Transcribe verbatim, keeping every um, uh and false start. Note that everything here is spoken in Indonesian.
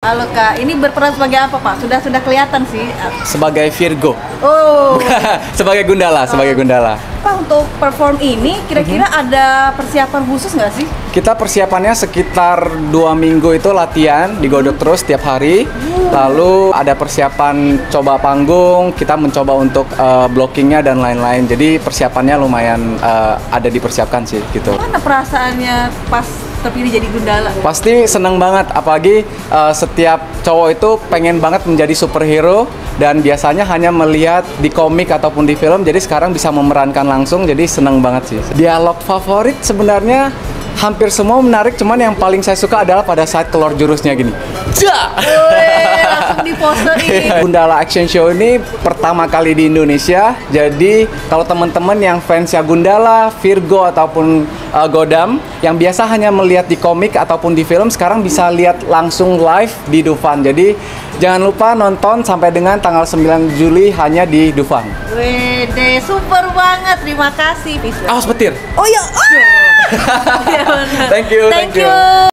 Halo Kak, ini berperan sebagai apa Pak? Sudah sudah kelihatan sih. Sebagai Virgo. Oh. Sebagai Gundala, sebagai Gundala. Pak, untuk perform ini kira-kira mm-hmm. ada persiapan khusus nggak sih? Kita persiapannya sekitar dua minggu itu latihan, digodok terus tiap hari. Mm. Lalu ada persiapan coba panggung, kita mencoba untuk uh, blockingnya dan lain-lain. Jadi persiapannya lumayan uh, ada dipersiapkan sih gitu. Mana perasaannya pas terpilih jadi Gundala? Pasti seneng banget, apalagi uh, setiap cowok itu pengen banget menjadi superhero dan biasanya hanya melihat di komik ataupun di film, jadi sekarang bisa memerankan langsung, jadi seneng banget sih. Dialog favorit sebenarnya hampir semua menarik, cuman yang paling saya suka adalah pada saat keluar jurusnya gini. Ja! Wih, langsung diposerin. Gundala Action Show ini pertama kali di Indonesia, jadi kalau teman-teman yang fansnya Gundala, Virgo ataupun uh, Godam yang biasa hanya melihat di komik ataupun di film, sekarang bisa lihat langsung live di Dufan. Jadi jangan lupa nonton sampai dengan tanggal sembilan Juli hanya di Dufan. Wede, super banget. Terima kasih. Awas petir. Oh iya. Oh. Thank you, thank thank you. you.